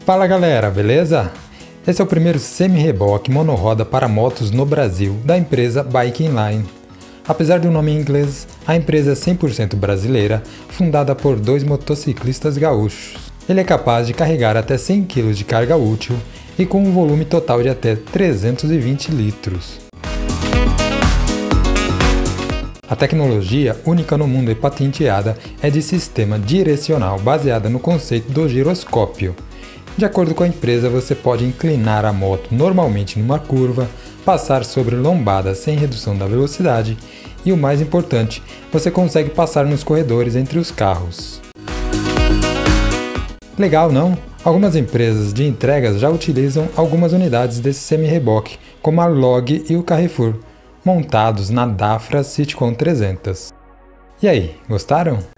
Fala galera, beleza? Esse é o primeiro semi-reboque monoroda para motos no Brasil da empresa Bike Inline. Apesar do nome em inglês, a empresa é 100% brasileira, fundada por dois motociclistas gaúchos. Ele é capaz de carregar até 100 kg de carga útil e com um volume total de até 320 litros. A tecnologia, única no mundo e patenteada, é de sistema direcional baseada no conceito do giroscópio. De acordo com a empresa, você pode inclinar a moto normalmente numa curva, passar sobre lombadas sem redução da velocidade e, o mais importante, você consegue passar nos corredores entre os carros. Legal, não? Algumas empresas de entregas já utilizam algumas unidades desse semi-reboque, como a Log e o Carrefour, montados na Dafra Citicon 300. E aí, gostaram?